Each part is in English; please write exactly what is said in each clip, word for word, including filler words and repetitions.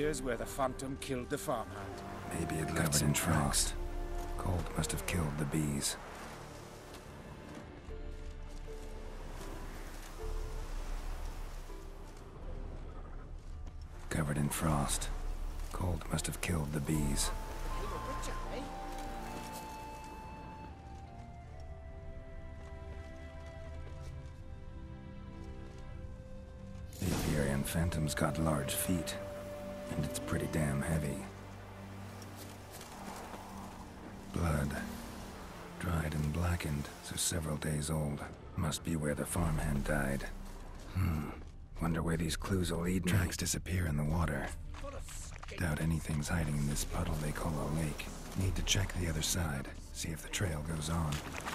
here's where the Phantom killed the farmhand. Maybe it left in frost. Cold must have killed the bees. Covered in frost. Cold must have killed the bees. The Apiarian Phantom's got large feet, and it's pretty damn heavy. Blood. Dried and blackened, so several days old. Must be where the farmhand died. Hmm. Wonder where these clues will lead me. Tracks disappear in the water. Doubt anything's hiding in this puddle they call a lake. Need to check the other side, see if the trail goes on.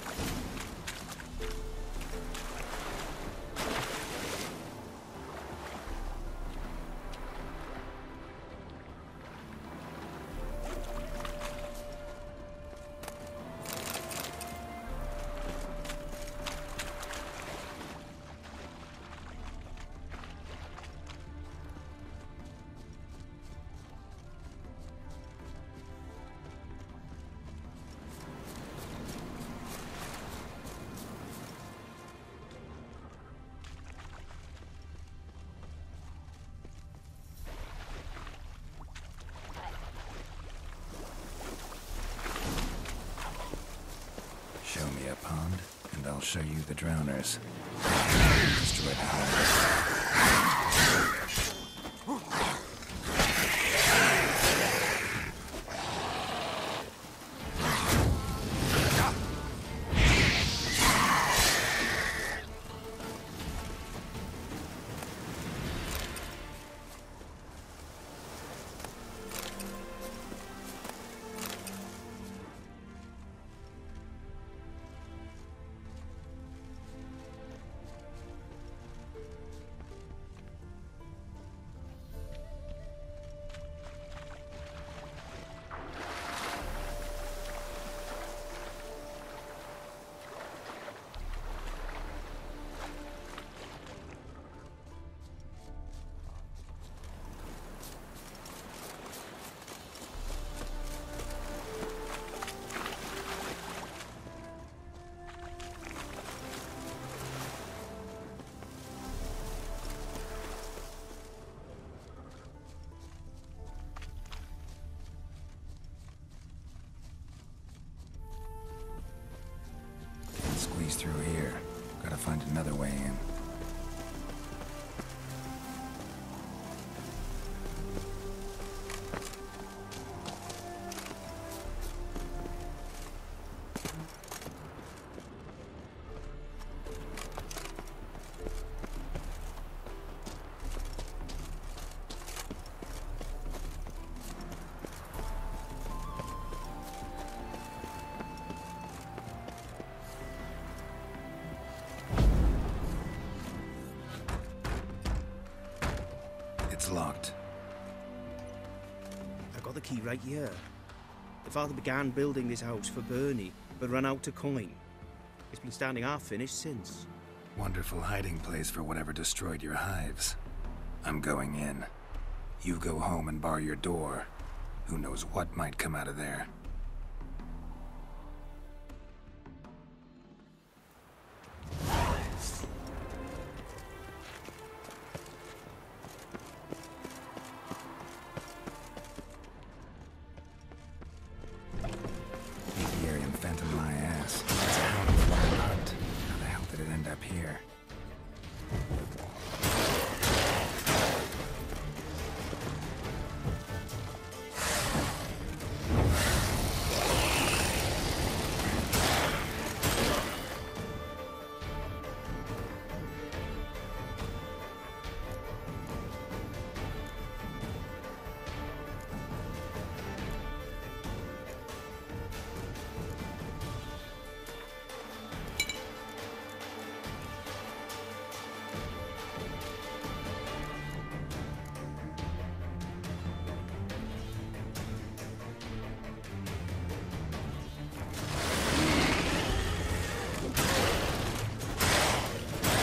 Show me a pond, and I'll show you the drowners. Destroy the hive. Squeeze through here. Gotta find another way in. It's locked. I got the key right here. The father began building this house for Bernie, but ran out of coin. It's been standing half finished since. Wonderful hiding place for whatever destroyed your hives. I'm going in. You go home and bar your door. Who knows what might come out of there. Phantom my ass. That's a hell of a wild hunt. How the hell did it end up here?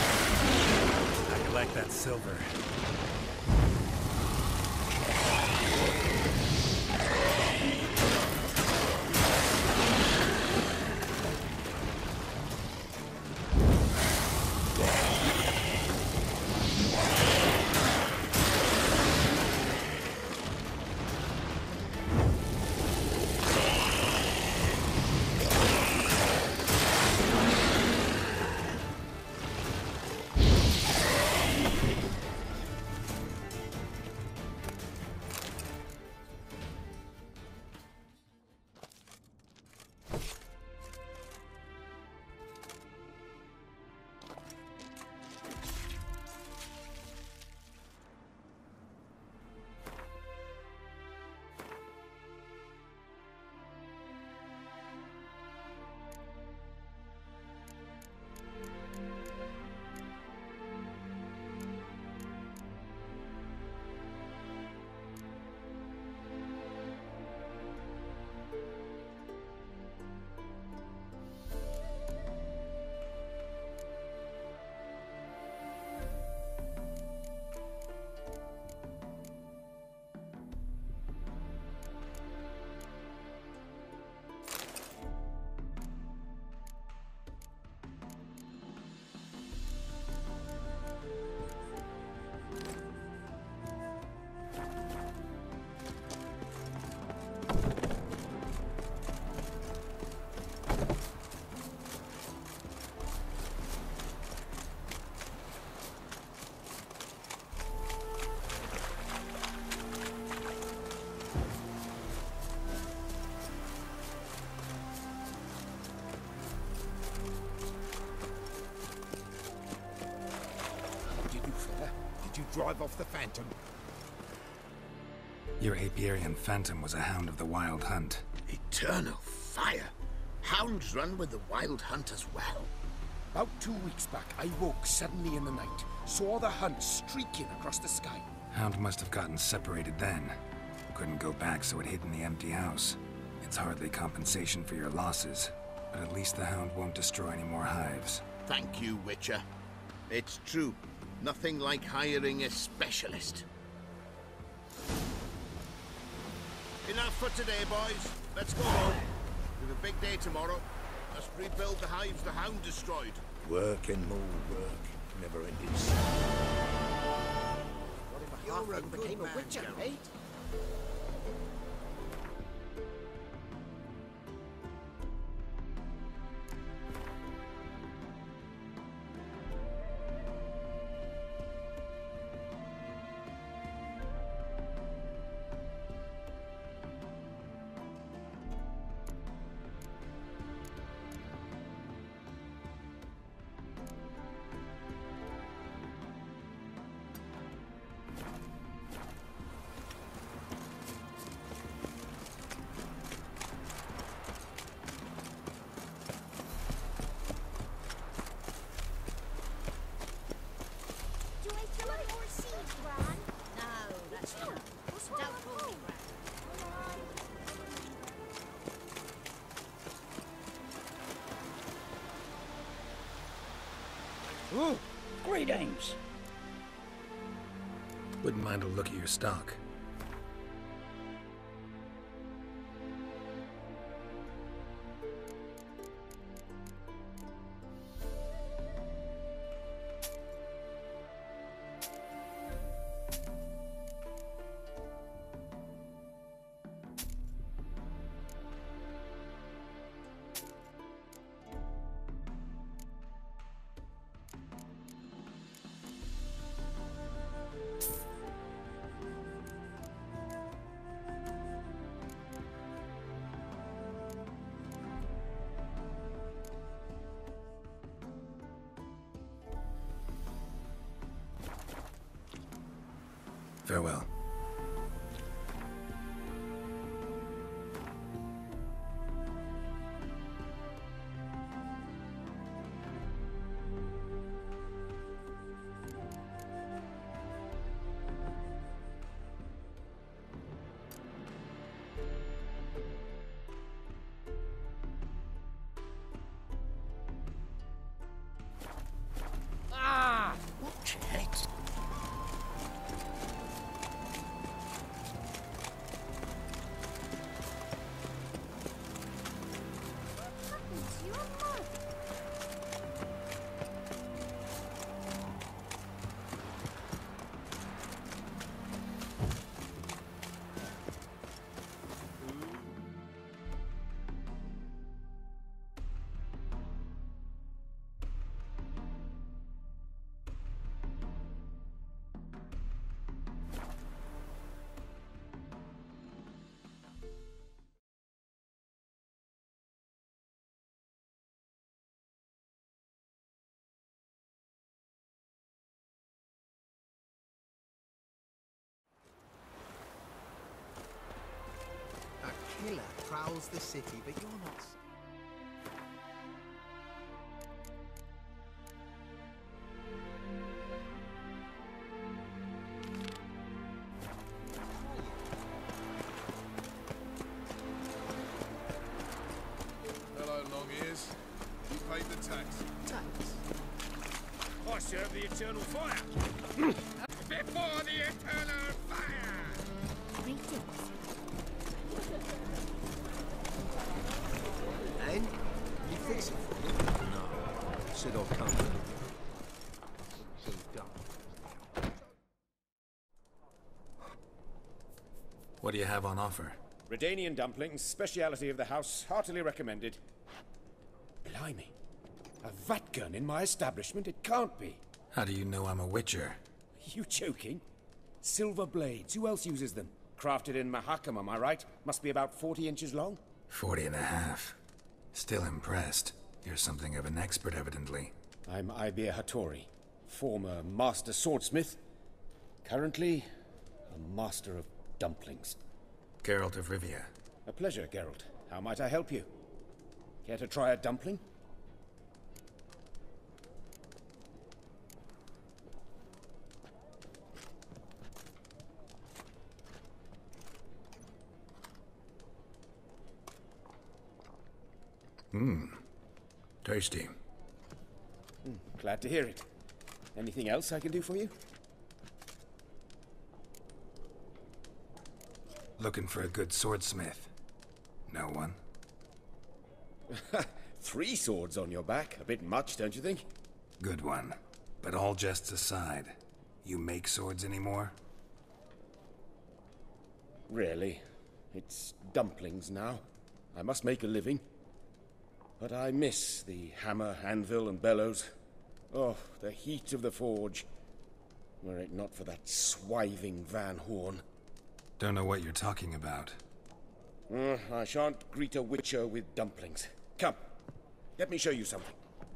That silver. you drive off the Phantom. Your Apiarian Phantom was a hound of the Wild Hunt. Eternal fire! Hounds run with the Wild Hunt as well. About two weeks back, I woke suddenly in the night, saw the hunt streaking across the sky. Hound must have gotten separated then. Couldn't go back, so it hid in the empty house. It's hardly compensation for your losses, but at least the hound won't destroy any more hives. Thank you, Witcher. It's true. Nothing like hiring a specialist. Enough for today, boys. Let's go home. We have a big day tomorrow. Let's rebuild the hives the hound destroyed. Work and more work. Never ending. What if a halfling became a witcher, mate? Oh, greetings. Wouldn't mind a look at your stock. Farewell. Ah! Watch it. A killer prowls the city, but you're not. Hello, long ears. You paid the tax. Tax. I serve the eternal fire. Before the eternal fire! And you fix it for me? No. Said I'll come. So done. What do you have on offer? Redanian dumplings, speciality of the house, heartily recommended. Blimey. A vatgun in my establishment? It can't be. How do you know I'm a witcher? Are you joking? Silver blades, who else uses them? Crafted in Mahakam, am I right? Must be about forty inches long? Forty and a half. Still impressed. You're something of an expert, evidently. I'm Ibir Hattori, former master swordsmith. Currently, a master of dumplings. Geralt of Rivia. A pleasure, Geralt. How might I help you? Care to try a dumpling? Mmm. Tasty. Mm, glad to hear it. Anything else I can do for you? Looking for a good swordsmith. No one? Three swords on your back. A bit much, don't you think? Good one. But all jests aside, you make swords anymore? Really. It's dumplings now. I must make a living. But I miss the hammer, anvil, and bellows. Oh, the heat of the forge. Were it not for that swiving Van Horn. Don't know what you're talking about. Uh, I shan't greet a witcher with dumplings. Come, let me show you something.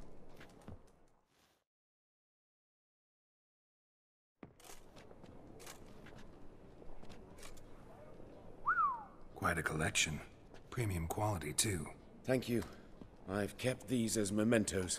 Quite a collection. Premium quality, too. Thank you. I've kept these as mementos.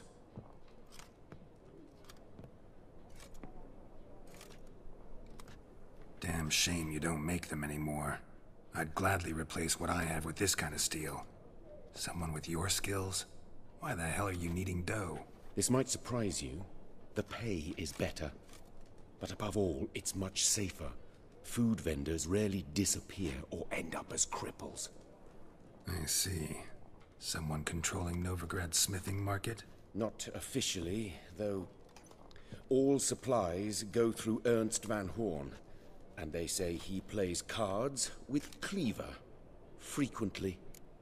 Damn shame you don't make them anymore. I'd gladly replace what I have with this kind of steel. Someone with your skills? Why the hell are you needing dough? This might surprise you. The pay is better. But above all, it's much safer. Food vendors rarely disappear or end up as cripples. I see. Someone controlling Novigrad's smithing market? Not officially, though all supplies go through Ernst Van Horn. And they say he plays cards with Cleaver. Frequently.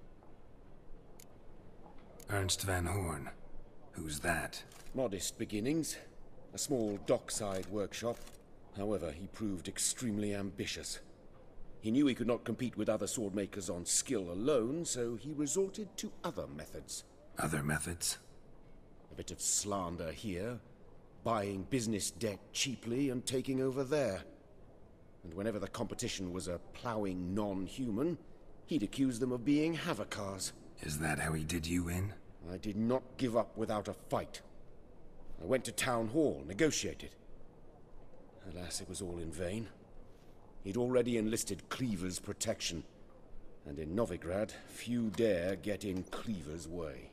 Ernst Van Horn. Who's that? Modest beginnings. A small dockside workshop. However, he proved extremely ambitious. He knew he could not compete with other swordmakers on skill alone, so he resorted to other methods. Other methods? A bit of slander here, buying business debt cheaply and taking over there. And whenever the competition was a ploughing non-human, he'd accuse them of being Havocars. Is that how he did you in? I did not give up without a fight. I went to Town Hall, negotiated. Alas, it was all in vain. He'd already enlisted Cleaver's protection, and in Novigrad, few dare get in Cleaver's way.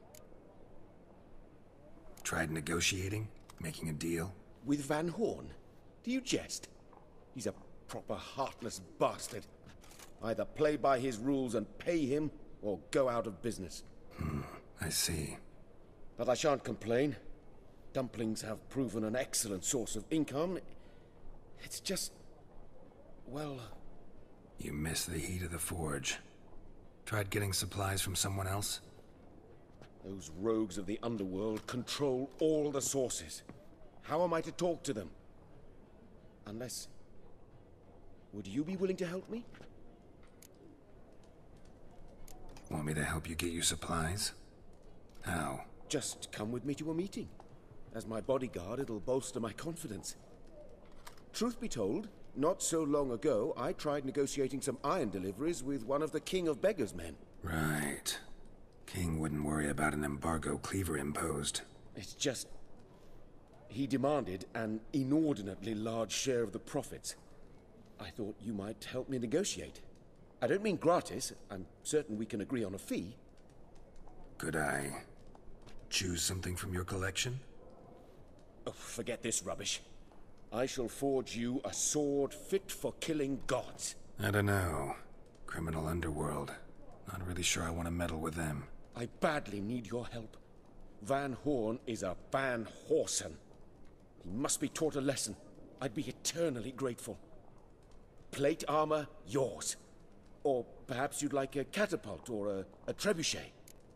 Tried negotiating? Making a deal? With Van Horn? Do you jest? He's a proper heartless bastard. Either play by his rules and pay him, or go out of business. Hmm, I see. But I shan't complain. Dumplings have proven an excellent source of income. It's just... well... You miss the heat of the forge. Tried getting supplies from someone else? Those rogues of the underworld control all the sources. How am I to talk to them? Unless... Would you be willing to help me? Want me to help you get you supplies? How? Just come with me to a meeting. As my bodyguard, it'll bolster my confidence. Truth be told, not so long ago, I tried negotiating some iron deliveries with one of the King of Beggars' men. Right. King wouldn't worry about an embargo Cleaver imposed. It's just... he demanded an inordinately large share of the profits. I thought you might help me negotiate. I don't mean gratis. I'm certain we can agree on a fee. Could I choose something from your collection? Oh, forget this rubbish. I shall forge you a sword fit for killing gods. I don't know. Criminal underworld. Not really sure I want to meddle with them. I badly need your help. Van Horn is a Van Horsen. He must be taught a lesson. I'd be eternally grateful. Plate armor, yours. Or perhaps you'd like a catapult or a, a trebuchet.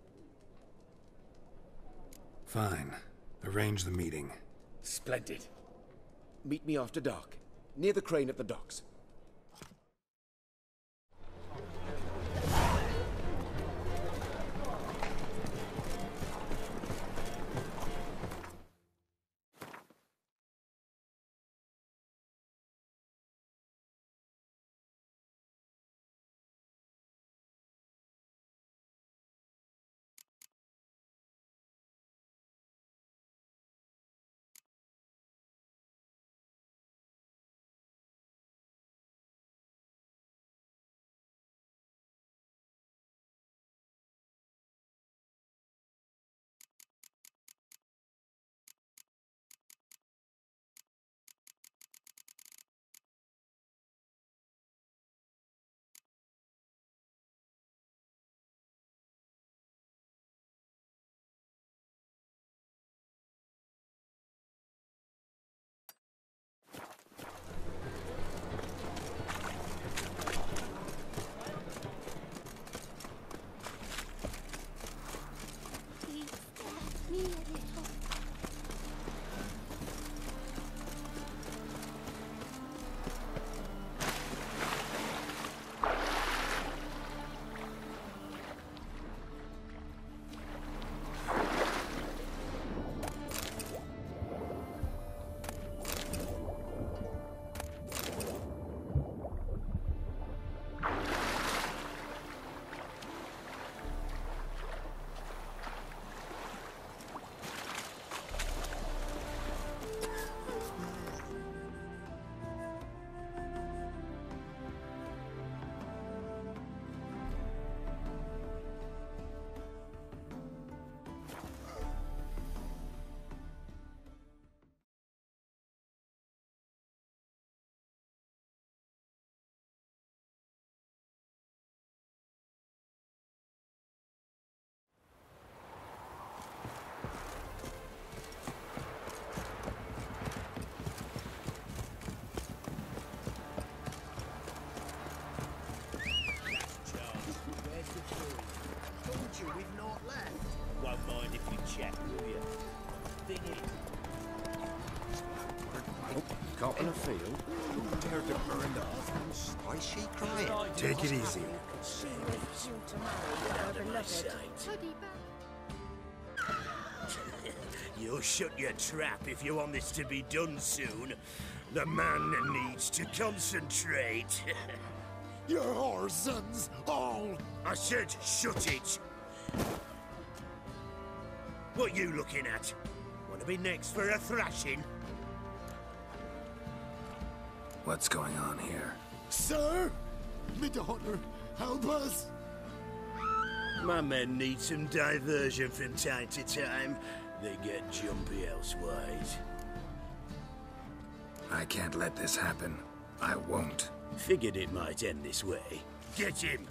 Fine. Arrange the meeting. Splendid. Meet me after dark, near the crane at the docks. cop in a field? Who dared to burn the... Why is she crying? Take it easy. She wishes you to marry her beloved. You'll shut your trap if you want this to be done soon. The man needs to concentrate. You're our sons, all! I said shut it! What you looking at? Want to be next for a thrashing? What's going on here? Sir! My daughter, help us! My men need some diversion from time to time. They get jumpy elsewise. I can't let this happen. I won't. Figured it might end this way. Get him!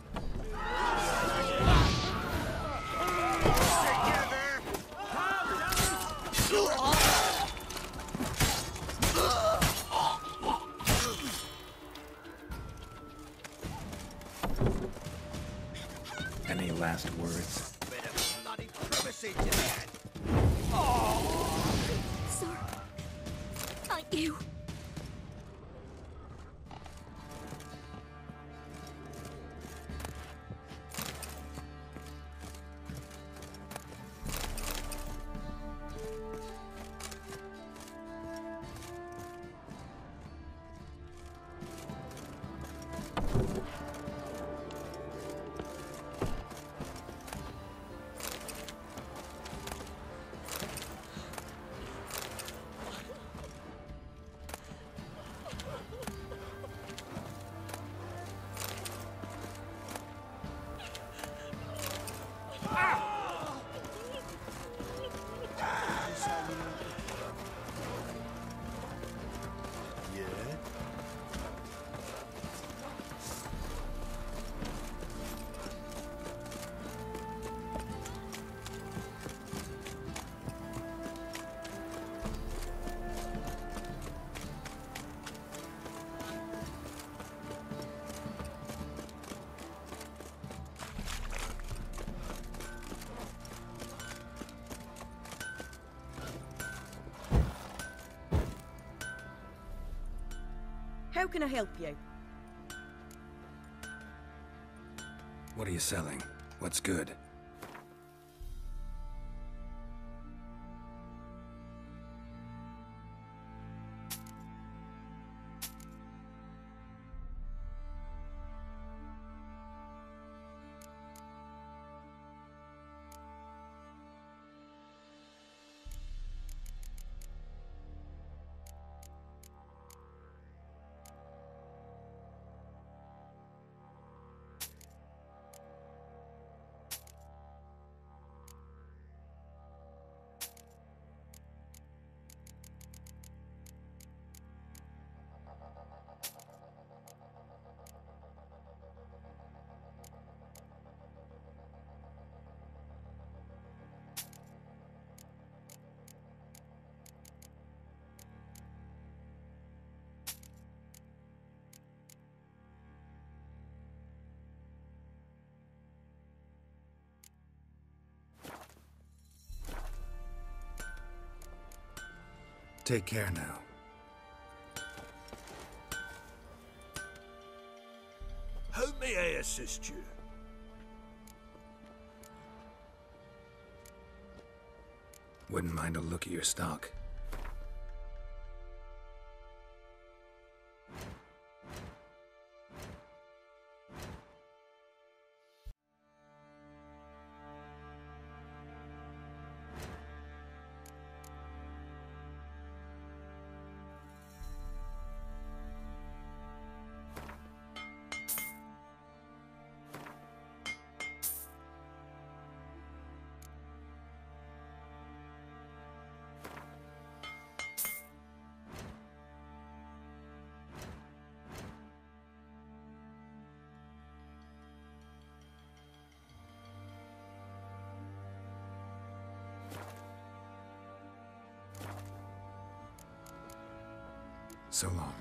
Any last words? Bit of bloody privacy to that. Sir, not you. How can I help you? What are you selling? What's good? Take care now. How may I assist you? Wouldn't mind a look at your stock. So long.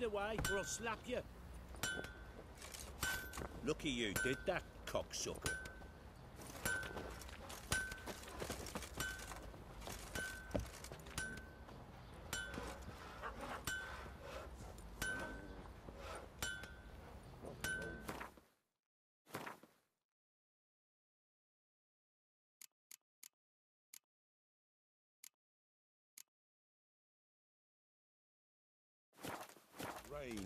it away, or I'll slap you. Lucky you did that, cocksucker. Rain.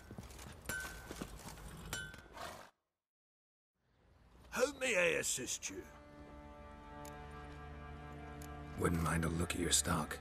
How may I assist you? Wouldn't mind a look at your stock.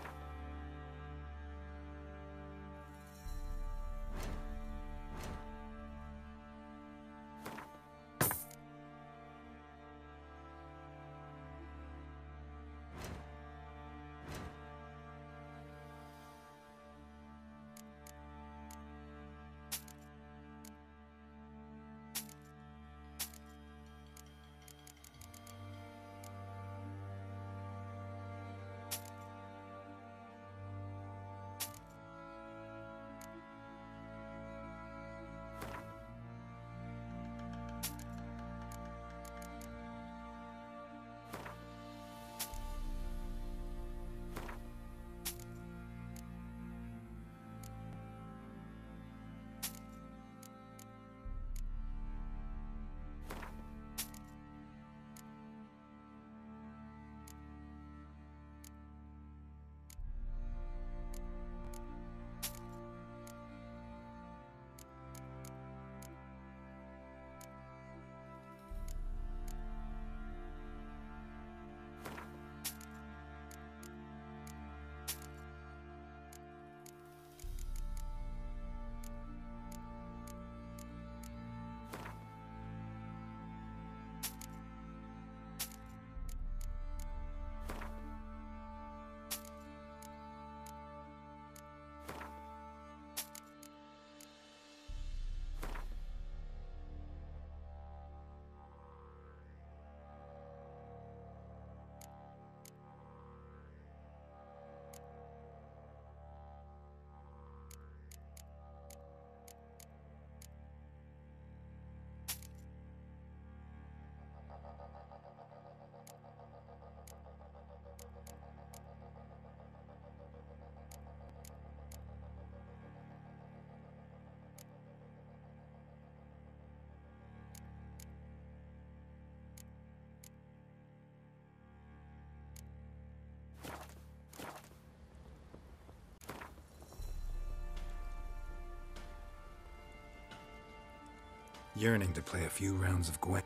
Yearning to play a few rounds of Gwen.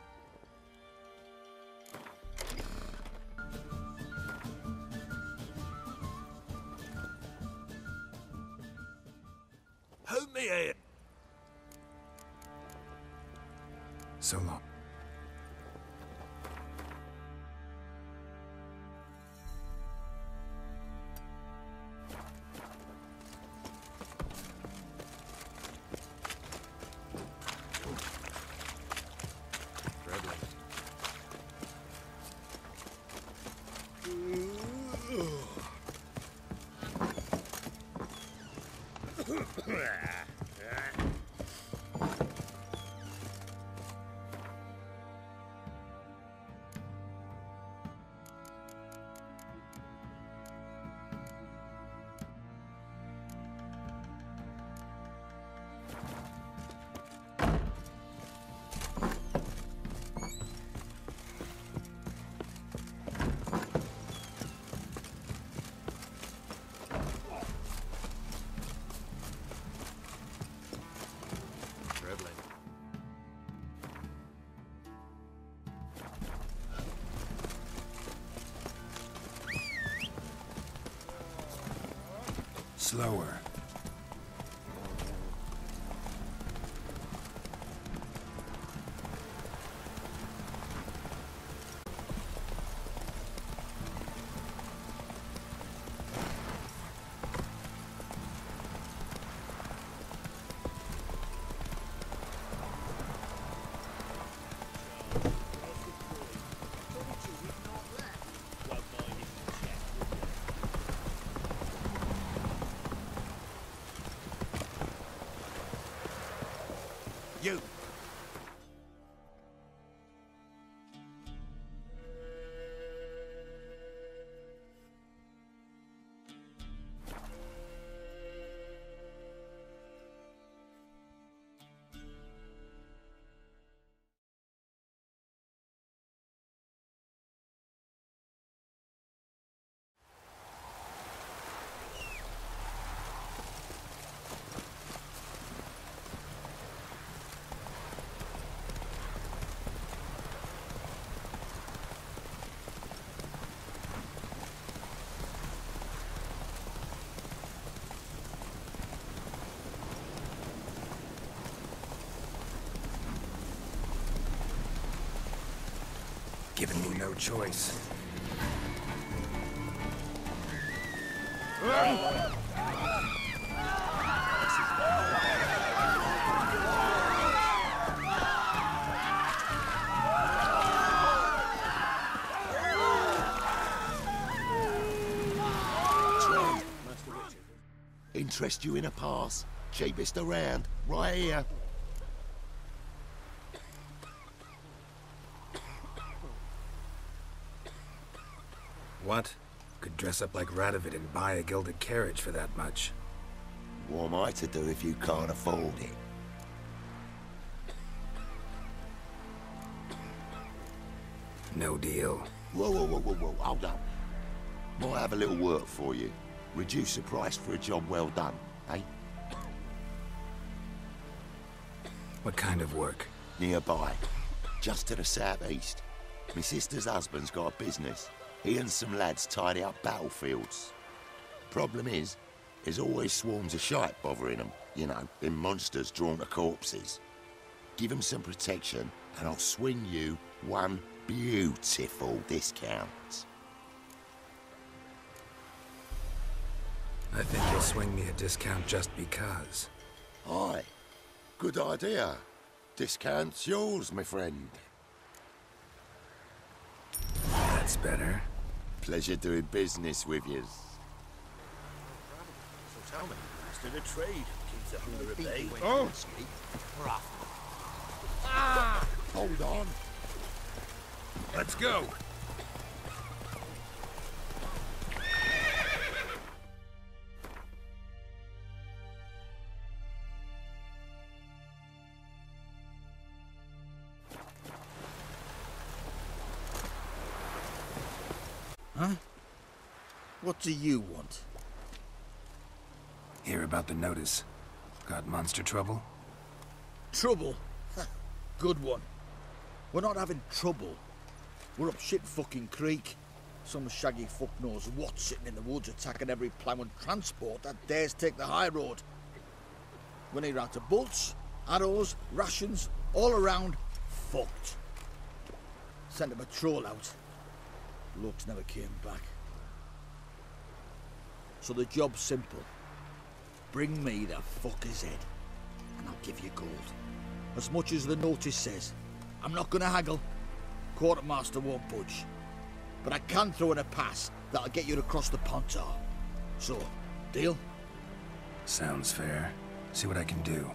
How may I... So long. Slower. Giving me no choice. Interest you in a pass? Cheapest around, right here. What? Could dress up like Radovid and buy a gilded carriage for that much. What am I to do if you can't afford it? No deal. Whoa, whoa, whoa, whoa, whoa, hold up. Might have a little work for you. Reduce the price for a job well done, eh? What kind of work? Nearby. Just to the southeast. My sister's husband's got a business. He and some lads tidy up battlefields. Problem is, there's always swarms of shite bothering them. You know, them monsters drawn to corpses. Give them some protection, and I'll swing you one beautiful discount. I think you'll swing me a discount just because. Aye. Good idea. Discount's yours, my friend. That's better. Pleasure doing business with you. So tell me, master of trade, keep the hunger at bay. Oh! Ah! Hold on. Let's go. Huh? What do you want? Hear about the notice. Got monster trouble? Trouble? Good one. We're not having trouble. We're up shit fucking creek. Some shaggy fuck knows what sitting in the woods attacking every plough and transport that dares take the high road. We're near out to bolts, arrows, rations, all around, fucked. Sent a patrol out. Blokes never came back. So the job's simple. Bring me the fucker's head, and I'll give you gold. As much as the notice says. I'm not gonna haggle. Quartermaster won't budge. But I can throw in a pass that'll get you across the Pontar. So, deal? Sounds fair. See what I can do.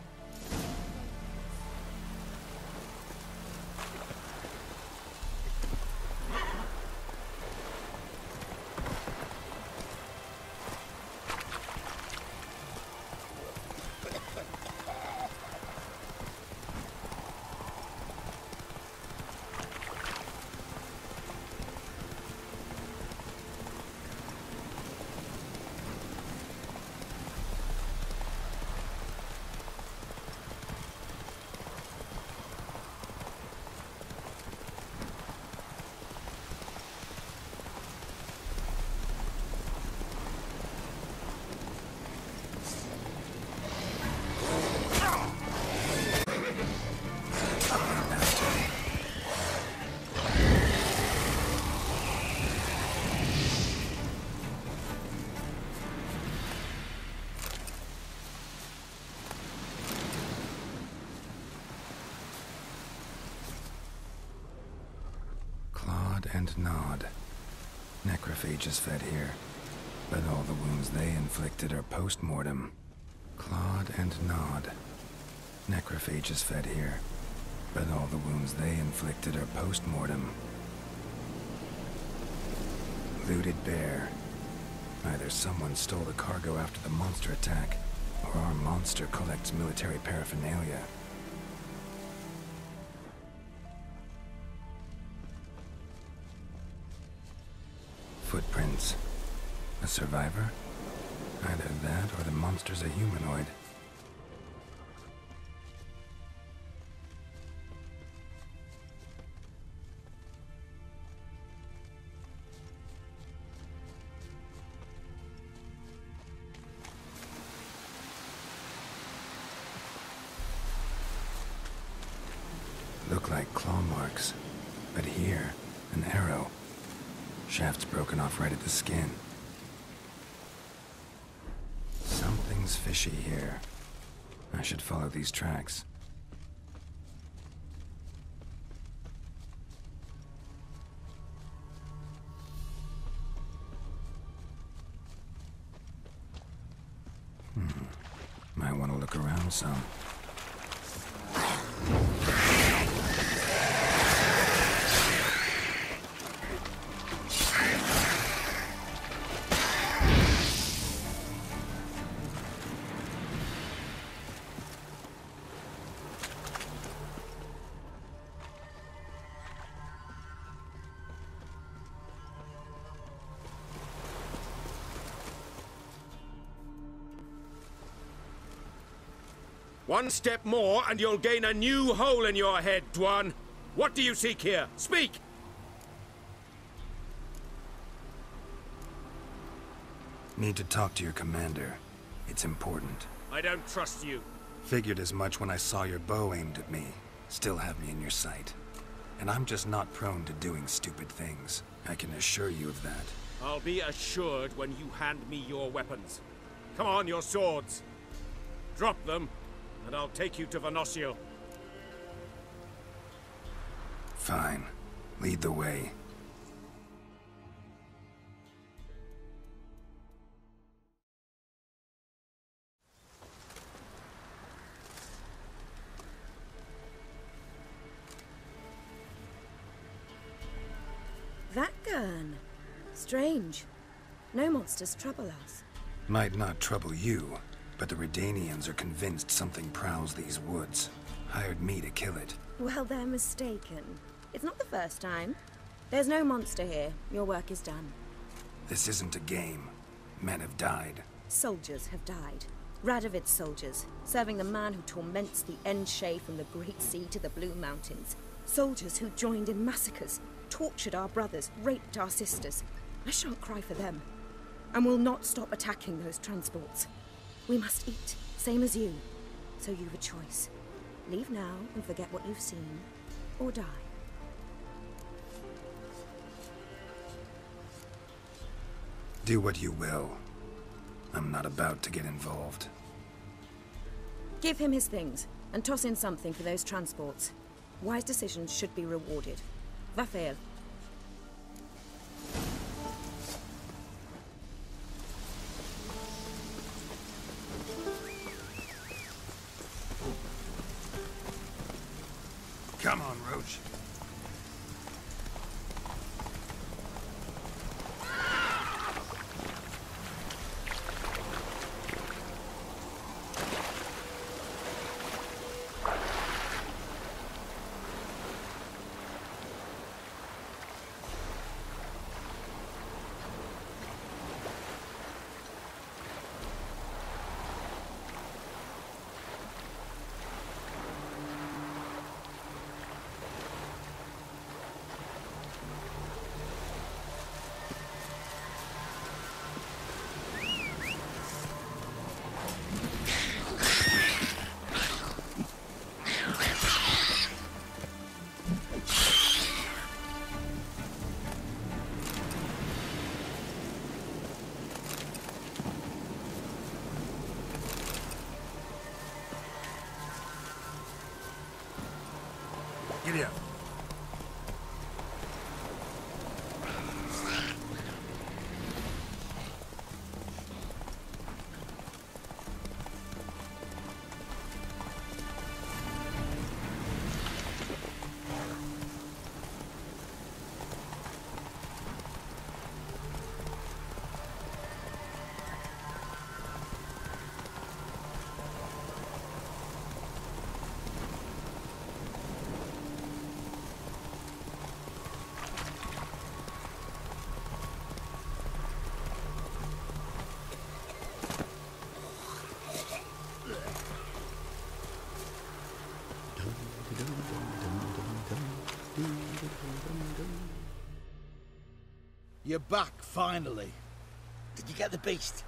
And Nod. Necrophages fed here, but all the wounds they inflicted are post-mortem. Claude and Nod. Necrophages fed here, but all the wounds they inflicted are post-mortem. Looted bear. Either someone stole the cargo after the monster attack, or our monster collects military paraphernalia. Footprints. A survivor? Either that or the monster's a humanoid. Look like claw marks, but here, An arrow. Shaft's broken off right at the skin. Something's fishy here. I should follow these tracks. Hmm. Might want to look around some. One step more, and you'll gain a new hole in your head, Dwan. What do you seek here? Speak! Need to talk to your commander. It's important. I don't trust you. Figured as much when I saw your bow aimed at me. Still have me in your sight. And I'm just not prone to doing stupid things. I can assure you of that. I'll be assured when you hand me your weapons. Come on, your swords. Drop them, and I'll take you to Venosio. Fine. Lead the way. That gun. Strange. No monsters trouble us. Might not trouble you, but the Redanians are convinced something prowls these woods. Hired me to kill it. Well, they're mistaken. It's not the first time. There's no monster here. Your work is done. This isn't a game. Men have died. Soldiers have died. Radovid's soldiers, serving the man who torments the Endshay from the Great Sea to the Blue Mountains. Soldiers who joined in massacres, tortured our brothers, raped our sisters. I shan't cry for them. And will not stop attacking those transports. We must eat, same as you. So you've a choice. Leave now and forget what you've seen, or die. Do what you will. I'm not about to get involved. Give him his things, and toss in something for those transports. Wise decisions should be rewarded. Vafael. Come on, Roach. Giddy up. You're back, finally. Did you get the beast?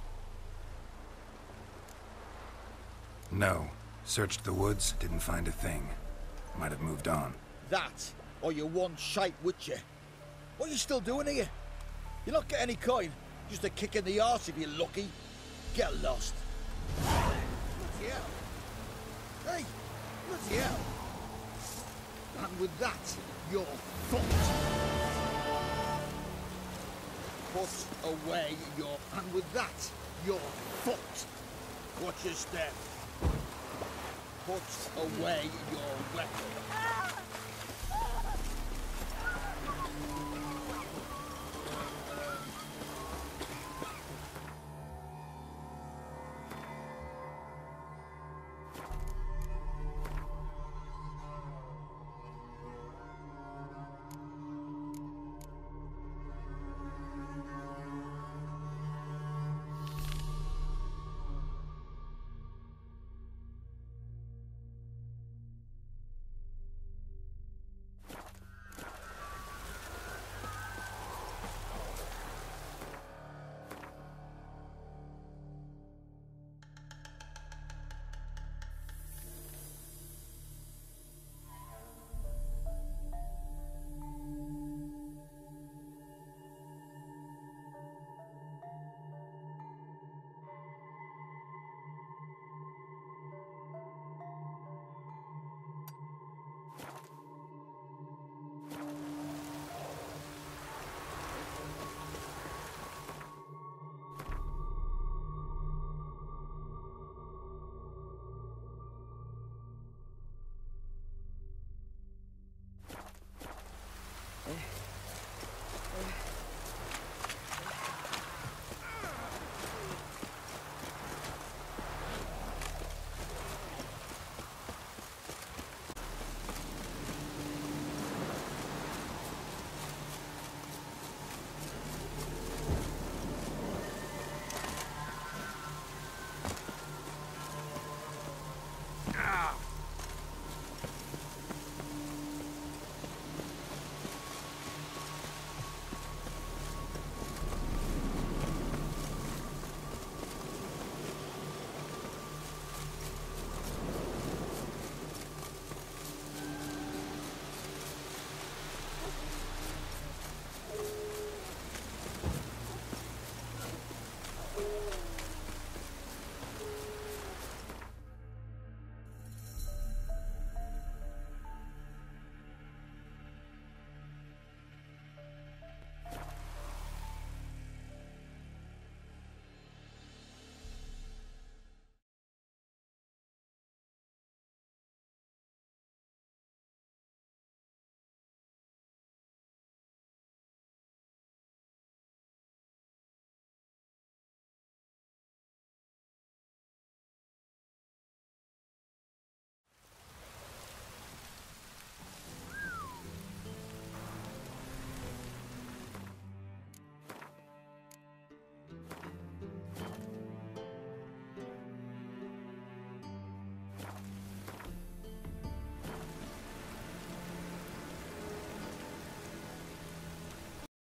No. Searched the woods, didn't find a thing. Might have moved on. That, or you're one shite witcher. What are you still doing here? You're not getting any coin. Just a kick in the arse if you're lucky. Get lost. Bloody hell. Hey, bloody hell. And with that, you're fucked. Put away your... And with that, you're fucked. Watch your step. Put away your weapon.